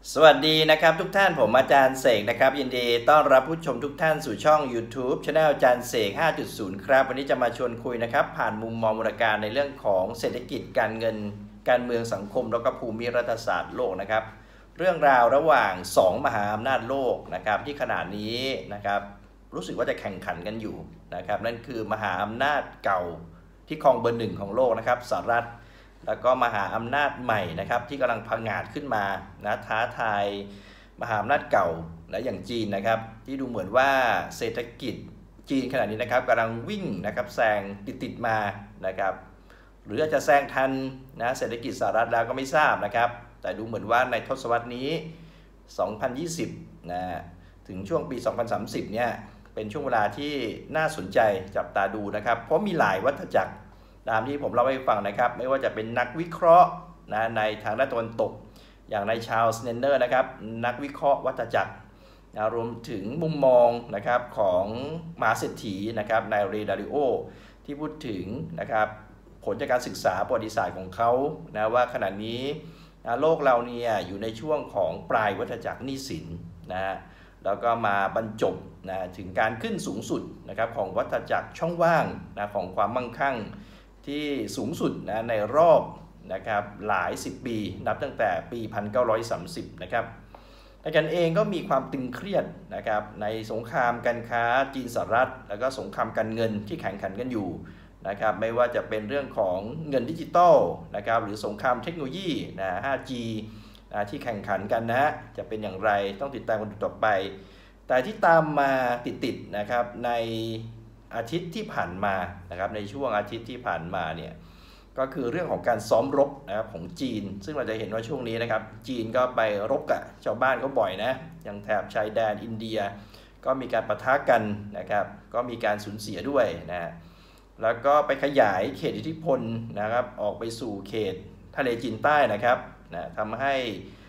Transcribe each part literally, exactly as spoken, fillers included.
สวัสดีนะครับทุกท่านผมอาจารย์เสกนะครับยินดีต้อนรับผู้ชมทุกท่านสู่ช่อง YouTube Channel อาจารย์เสก ห้าจุดศูนย์ ครับวันนี้จะมาชวนคุยนะครับผ่านมุมมองมูลการในเรื่องของเศรษฐกิจการเงินการเมืองสังคมแล้วก็ภูมิรัฐศาสตร์โลกนะครับเรื่องราวระหว่างสองมหาอำนาจโลกนะครับที่ขณะนี้นะครับรู้สึกว่าจะแข่งขันกันอยู่นะครับนั่นคือมหาอำนาจเก่าที่ครองเบอร์หนึ่งของโลกนะครับสหรัฐแล้วก็มหาอำนาจใหม่นะครับที่กำลังพังงาดขึ้นมานะท้าทายมหาอำนาจเก่าและอย่างจีนนะครับที่ดูเหมือนว่าเศรษฐกิจจีนขณะนี้นะครับกำลังวิ่งนะครับแซงติดๆมานะครับหรืออาจจะแซงทันนะเศรษฐกิจสหรัฐแล้วก็ไม่ทราบนะครับแต่ดูเหมือนว่าในทศวรรษนี้สองพันยี่สิบนะถึงช่วงปีสองพันสามสิบเนี่ยเป็นช่วงเวลาที่น่าสนใจจับตาดูนะครับเพราะมีหลายวัฏจักรตามที่ผมเล่าให้ฟังนะครับไม่ว่าจะเป็นนักวิเคราะห์นะในทางด้านตะวันตกอย่างในชาร์ลส์เนนเนอร์นะครับนักวิเคราะห์วัฏจักรนะรวมถึงมุมมองนะครับของมหาเศรษฐีนะครับในเรดาริโอที่พูดถึงนะครับผลจากการศึกษาประวัติศาสตร์ของเขานะว่าขณะนี้นะโลกเราเนี่ยอยู่ในช่วงของปลายวัฏจักรหนี้สินนะแล้วก็มาบรรจบนะถึงการขึ้นสูงสุดนะครับของวัฏจักรช่องว่างนะของความมั่งคั่งที่สูงสุดนะในรอบนะครับหลายสิบปีนับตั้งแต่ปีหนึ่งพันเก้าร้อยสามสิบนะครับแต่กันเองก็มีความตึงเครียดนะครับในสงครามการค้าจีนสหรัฐแล้วก็สงครามการเงินที่แข่งขันกันอยู่นะครับไม่ว่าจะเป็นเรื่องของเงินดิจิตอลนะครับหรือสงครามเทคโนโลยีนะ ห้าจี นะที่แข่งขันกันนะจะเป็นอย่างไรต้องติดตามกันต่อไปแต่ที่ตามมาติดๆนะครับในอาทิตย์ที่ผ่านมานะครับในช่วงอาทิตย์ที่ผ่านมาเนี่ยก็คือเรื่องของการซ้อมรบนะครับของจีนซึ่งเราจะเห็นว่าช่วงนี้นะครับจีนก็ไปรบกับชาวบ้านเขาบ่อยนะอย่างแถบชายแดนอินเดียก็มีการปะทะกันนะครับก็มีการสูญเสียด้วยนะแล้วก็ไปขยายเขตอิทธิพลนะครับออกไปสู่เขตทะเลจีนใต้นะครับนะทำให้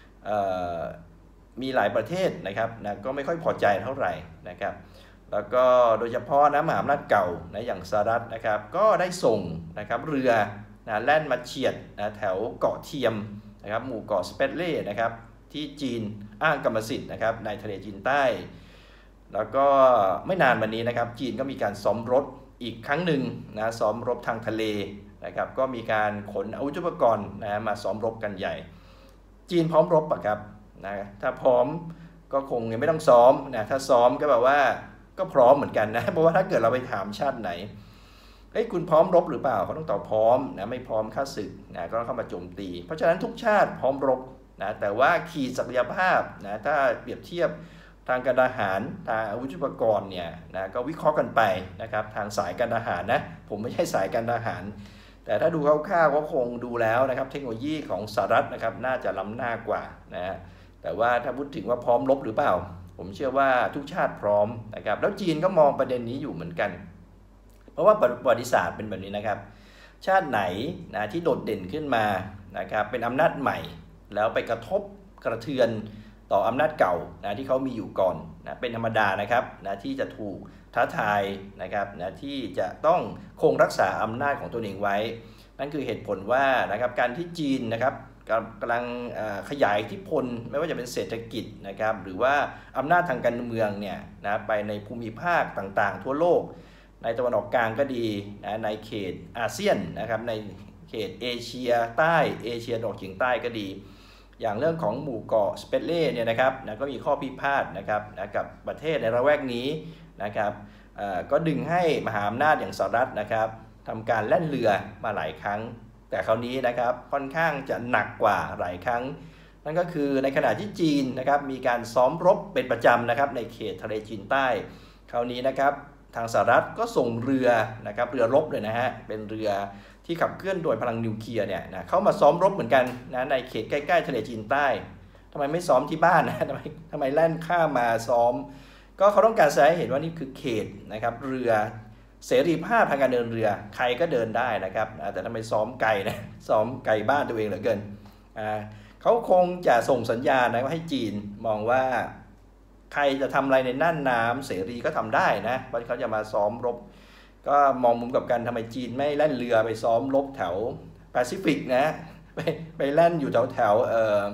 มีหลายประเทศนะครับนะก็ไม่ค่อยพอใจเท่าไหร่นะครับแล้วก็โดยเฉพาะนะมหาอำนาจเก่านะอย่างสหรัฐนะครับก็ได้ส่งนะครับเรือนะแล่นมาเฉียดนะแถวเกาะเทียมนะครับหมู่เกาะสเปตเล่นะครับที่จีนอ้างกรรมสิทธิ์นะครับในทะเลจีนใต้แล้วก็ไม่นานมานี้นะครับจีนก็มีการซ้อมรบอีกครั้งหนึ่งนะซ้อมรบทางทะเลนะครับก็มีการขนอาวุธยุทโธปกรณ์นะมาซ้อมรบกันใหญ่จีนพร้อมรบอ่ะครับนะถ้าพร้อมก็คงยังไม่ต้องซ้อมนะถ้าซ้อมก็แบบว่าก็พร้อมเหมือนกันนะเพราะว่าถ้าเกิดเราไปถามชาติไหนเฮ้ยคุณพร้อมรบหรือเปล่าเขาต้องตอบพร้อมนะไม่พร้อมฆ่าศึกนะก็เข้ามาโจมตีเพราะฉะนั้นทุกชาติพร้อมรบนะแต่ว่าขีดศักยภาพนะถ้าเปรียบเทียบทางการทหารทางอาวุธยุทโธปกรณ์เนี่ยนะก็วิเคราะห์กันไปนะครับทางสายการทหารนะผมไม่ใช่สายการทหารแต่ถ้าดูคร่าวๆก็คงดูแล้วนะครับเทคโนโลยีของสหรัฐนะครับน่าจะล้ำหน้ากว่านะแต่ว่าถ้าพูดถึงว่าพร้อมรบหรือเปล่าผมเชื่อว่าทุกชาติพร้อมนะครับแล้วจีนก็มองประเด็นนี้อยู่เหมือนกันเพราะว่าประวัติศาสตร์เป็นแบบนี้นะครับชาติไหนนะที่โดดเด่นขึ้นมานะครับเป็นอำนาจใหม่แล้วไปกระทบกระเทือนต่ออำนาจเก่านะที่เขามีอยู่ก่อนนะเป็นธรรมดานะครับนะที่จะถูกท้าทายนะครับนะที่จะต้องคงรักษาอำนาจของตัวเองไว้นั่นคือเหตุผลว่านะครับการที่จีนนะครับกำลังขยายอิทธิพลไม่ว่าจะเป็นเศรษฐกิจนะครับหรือว่าอำนาจทางการเมืองเนี่ยนะไปในภูมิภาคต่างๆทั่วโลกในตะวันออกกลางก็ดีนะในเขตอาเซียนนะครับในเขตเอเชียใต้เอเชียตะวันออกเฉียงใต้ก็ดีอย่างเรื่องของหมู่เกาะสเปตเล่เนี่ยนะครับนะก็มีข้อพิพาทนะครับนะกับประเทศในละแวกนี้นะครับก็ดึงให้มหาอำนาจอย่างสหรัฐนะครับทำการแล่นเรือมาหลายครั้งแต่คราวนี้นะครับค่อนข้างจะหนักกว่าหลายครั้งนั่นก็คือในขณะที่จีนนะครับมีการซ้อมรบเป็นประจำนะครับในเขตทะเลจีนใต้คราวนี้นะครับทางสหรัฐก็ส่งเรือนะครับเรือรบเลยนะฮะเป็นเรือที่ขับเคลื่อนโดยพลังนิวเคลียร์เนี่ยนะเข้ามาซ้อมรบเหมือนกันนะในเขตใกล้ๆทะเลจีนใต้ทำไมไม่ซ้อมที่บ้านนะทำไมทำไมแล่นข้ามมาซ้อมก็เขาต้องการแสดงให้เห็นว่านี่คือเขตนะครับเรือเสรีภาพทางการเดินเรือใครก็เดินได้นะครับแต่ทำไมซ้อมไกลนะซ้อมไกลบ้านตัวเองเหลือเกินเขาคงจะส่งสัญญาณนะว่าให้จีนมองว่าใครจะทำอะไรในน่านน้ำเสรีก็ทำได้นะเพราะเขาจะมาซ้อมรบก็มองมุมกับกันทำไมจีนไม่แล่นเรือไปซ้อมรบแถวแปซิฟิกนะไปไปแล่นอยู่แถวแถวเอ่อ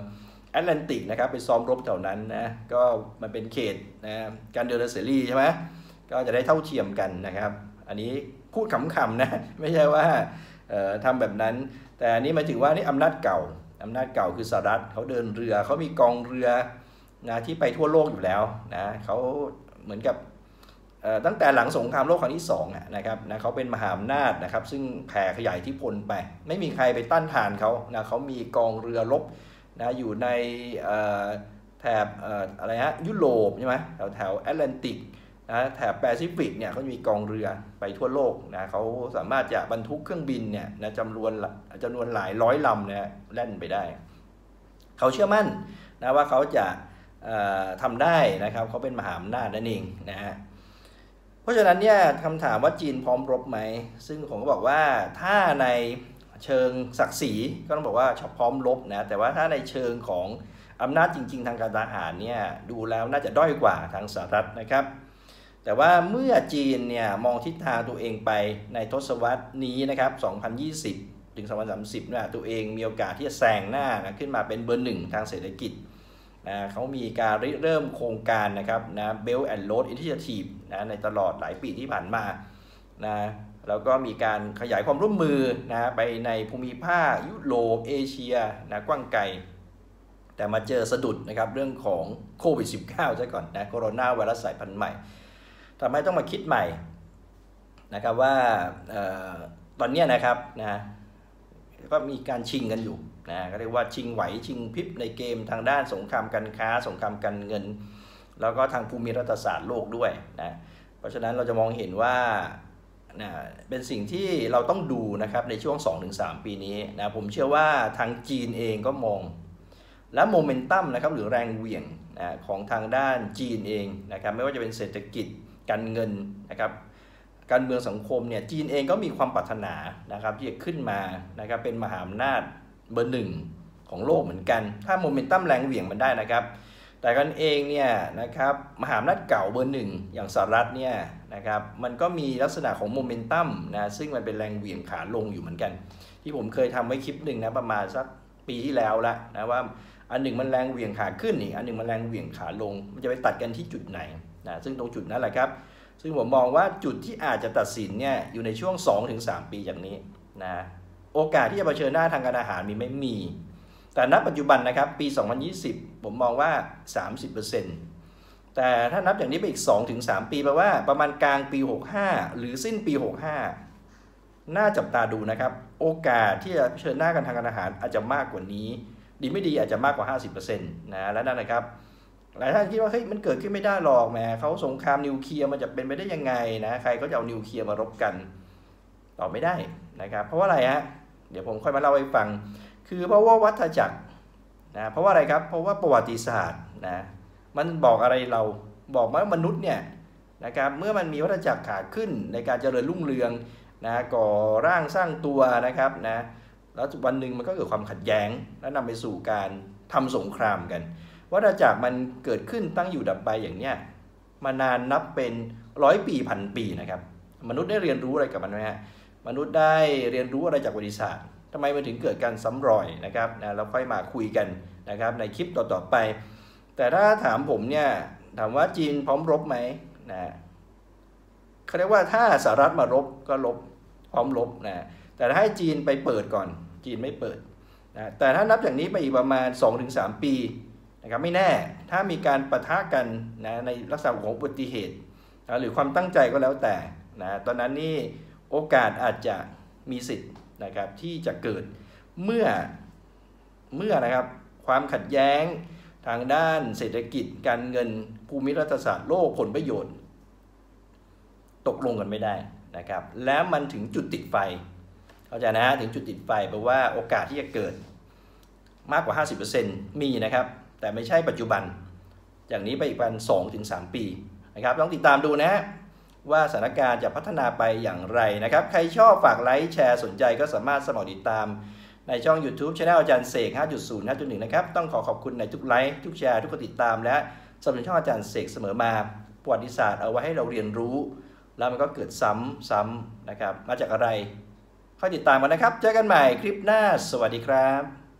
แอตแลนติกนะครับไปซ้อมรบแถวนั้นนะก็มันเป็นเขตนะการเดินเสรีใช่ไหมก็จะได้เท่าเทียมกันนะครับอันนี้พูดขำๆนะไม่ใช่ว่าทำแบบนั้นแต่อันนี้หมายถึงว่านี่อำนาจเก่าอำนาจเก่าคือสหรัฐเขาเดินเรือเขามีกองเรือนะที่ไปทั่วโลกอยู่แล้วนะเขาเหมือนกับตั้งแต่หลังสงครามโลกครั้งที่สองนะครับนะเขาเป็นมหาอำนาจนะครับซึ่งแผ่ขยายอิทธิพลไปไม่มีใครไปต้านทานเขานะเขามีกองเรือรบนะอยู่ในแถบอะไรฮะยุโรปใช่ไหมแถวแถวแอตแลนติกนะแถบแปซิฟิกเนี่ยเขามีกองเรือไปทั่วโลกนะเขาสามารถจะบรรทุกเครื่องบินเนี่ยนะจำนวนจำนวนหลายร้อยลำเนี่ยแล่นไปได้เขาเชื่อมั่นนะว่าเขาจะทำได้นะครับเขาเป็นมหาอำนาจนั่นเองนะฮะเพราะฉะนั้นเนี่ยคำถามว่าจีนพร้อมรบไหมซึ่งผมก็บอกว่าถ้าในเชิงศักดิ์ศรีก็ต้องบอกว่าพร้อมรบนะแต่ว่าถ้าในเชิงของอำนาจจริงๆทางการทหารเนี่ยดูแล้วน่าจะด้อยกว่าทางสหรัฐนะครับแต่ว่าเมื่อจีนเนี่ยมองทิศทางตัวเองไปในทศวรรษนี้นะครับสองพันยี่สิบถึงสองพันสามสิบเนี่ยตัวเองมีโอกาสที่จะแซงหน้านะขึ้นมาเป็นเบอร์หนึ่งทางเศรษฐกิจนะเขามีการเริ่มโครงการนะครับนะ Belt and Road Initiative นะในตลอดหลายปีที่ผ่านมานะแล้วก็มีการขยายความร่วมมือนะไปในภูมิภาคยุโรปเอเชียนะกว้างไกลแต่มาเจอสะดุดนะครับเรื่องของโควิด สิบเก้า ซะก่อนนะโคโรนาไวรัสสายพันธุ์ใหม่ทำให้ต้องมาคิดใหม่นะครับว่าตอนนี้นะครับนะก็มีการชิงกันอยู่นะก็เรียกว่าชิงไหวชิงพริบในเกมทางด้านสงครามการค้าสงครามการเงินแล้วก็ทางภูมิรัฐศาสตร์โลกด้วยนะเพราะฉะนั้นเราจะมองเห็นว่านะเป็นสิ่งที่เราต้องดูนะครับในช่วง สองถึงสาม ปีนี้นะผมเชื่อว่าทางจีนเองก็มองและโมเมนตัมนะครับหรือแรงเหวี่ยงนะของทางด้านจีนเองนะครับไม่ว่าจะเป็นเศรษฐกิจการเงินนะครับการเมืองสังคมเนี่ยจีนเองก็มีความปรารถนานะครับที่จะขึ้นมานะครับเป็นมหาอำนาจเบอร์หนึ่งของโลกเหมือนกันถ้าโมเมนตัมแรงเหวี่ยงมันได้นะครับแต่กันเองเนี่ยนะครับมหาอำนาจเก่าเบอร์หนึ่งอย่างสหรัฐเนี่ยนะครับมันก็มีลักษณะของโมเมนตัมนะซึ่งมันเป็นแรงเหวี่ยงขาลงอยู่เหมือนกันที่ผมเคยทำไว้คลิปหนึ่งนะประมาณสักปีที่แล้วละนะว่าอันหนึ่งมันแรงเหวี่ยงขาขึ้นอีกอันหนึ่งมันแรงเหวี่ยงขาลงมันจะไปตัดกันที่จุดไหนนะซึ่งตรงจุดนั้นแหละครับซึ่งผมมองว่าจุดที่อาจจะตัดสินเนี่ยอยู่ในช่วง สองถึงสาม ปีจากนี้นะโอกาสที่จะเผชิญหน้าทางการอาหารมีไม่มีแต่ณปัจจุบันนะครับปีสองพันยี่สิบผมมองว่า สามสิบเปอร์เซ็นต์ แต่ถ้านับอย่างนี้ไปอีก สองถึงสาม ปีแปลว่าประมาณกลางปีหกสิบห้าหรือสิ้นปีหกสิบห้าน่าจับตาดูนะครับโอกาสที่จะเผชิญหน้ากันทางการอาหารอาจจะมากกว่านี้ดีไม่ดีอาจจะมากกว่า ห้าสิบเปอร์เซ็นต์ นะและนั่นนะครับหลายท่านคิดว่าเฮ้ยมันเกิดขึ้นไม่ได้หรอกแหมเขาสงครามนิวเคลียร์มันจะเป็นไปได้ยังไงนะใครก็จะเอานิวเคลียร์มารบกันตอบไม่ได้นะครับเพราะว่าอะไรฮะเดี๋ยวผมค่อยมาเล่าให้ฟังคือเพราะว่าวัฏจักรนะเพราะว่าอะไรครับเพราะว่าประวัติศาสตร์นะมันบอกอะไรเราบอกว่ามนุษย์เนี่ยนะครับเมื่อมันมีวัฏจักรขาขึ้นในการเจริญรุ่งเรืองนะก่อร่างสร้างตัวนะครับนะแล้ววันหนึ่งมันก็เกิดความขัดแย้งและนำไปสู่การทำสงครามกันวัฏจักรมันเกิดขึ้นตั้งอยู่ดับไปอย่างเนี้ยมานานนับเป็นร้อยปีพันปีนะครับมนุษย์ได้เรียนรู้อะไรกับมันไหมฮะมนุษย์ได้เรียนรู้อะไรจากประวัติศาสตร์ทำไมมันถึงเกิดการซ้ำรอยนะครับนะเราค่อยมาคุยกันนะครับในคลิปต่อๆไปแต่ถ้าถามผมเนี่ยถามว่าจีนพร้อมรบไหมนะเขาเรียกว่าถ้าสหรัฐมารบก็รบพร้อมรบนะแต่ถ้าให้จีนไปเปิดก่อนจีนไม่เปิดนะแต่ถ้านับอย่างนี้ไปอีกประมาณ สองถึงสาม ปีนะครับไม่แน่ถ้ามีการปะทะกันนะในลักษณะของอุบัติเหตุนะหรือความตั้งใจก็แล้วแต่นะตอนนั้นนี่โอกาสอาจจะมีสิทธิ์นะครับที่จะเกิดเมื่อเมื่อนะครับความขัดแย้งทางด้านเศรษฐกิจการเงินภูมิรัฐศาสตร์โลกผลประโยชน์ตกลงกันไม่ได้นะครับแล้วมันถึงจุดติดไฟเข้าใจนะถึงจุดติดไฟแปลว่าโอกาสที่จะเกิดมากกว่า ห้าสิบเปอร์เซ็นต์ มีนะครับแต่ไม่ใช่ปัจจุบันอย่างนี้ไปอีกประมาณ สองถึงสาม ปีนะครับต้องติดตามดูนะว่าสถานการณ์จะพัฒนาไปอย่างไรนะครับใครชอบฝากไลค์แชร์สนใจก็สามารถสมัครติดตามในช่อง YouTube Channel อาจารย์เสก ห้าจุดศูนย์ ห้าจุดหนึ่ง นะครับต้องขอขอบคุณในทุกไลค์ทุกแชร์ทุกคนติดตามและสนับสนุนช่องอาจารย์เสกเสมอมาประวัติศาสตร์เอาไว้ให้เราเรียนรู้แล้วมันก็เกิดซ้ำซ้ำนะครับมาจากอะไรค่อยติดตามกันนะครับเจอกันใหม่คลิปหน้าสวัสดีครับ